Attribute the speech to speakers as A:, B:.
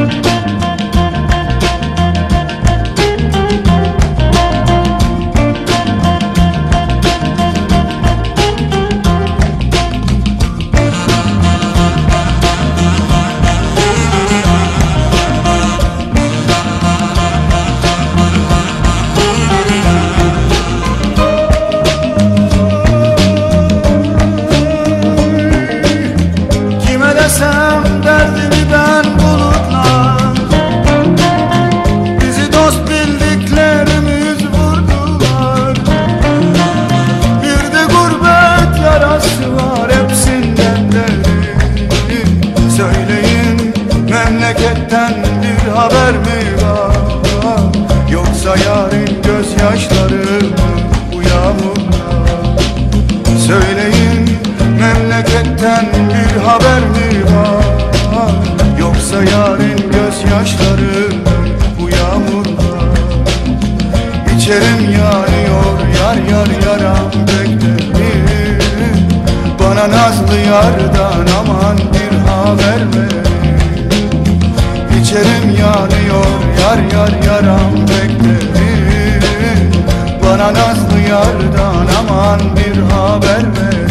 A: Desem derdimi ben bulutlar, bizi dost bildiklerimiz vurdular. Bir de gurbet yarası var hepsinden derin. Söyleyin, memleketten bir haber mi var? Yoksa yarın gözyaşları bu yağmurda? Söyleyin, memleketten bir haber mi var? Yoksa yarın gözyaşları bu yağmurda? İçerim yanıyor, yar yar yaram beklerim. Bana nazlı yardan aman bir haber ver. İçerim yanıyor, yar yar yaram beklerim. Bana nazlı yardan aman bir haber ver.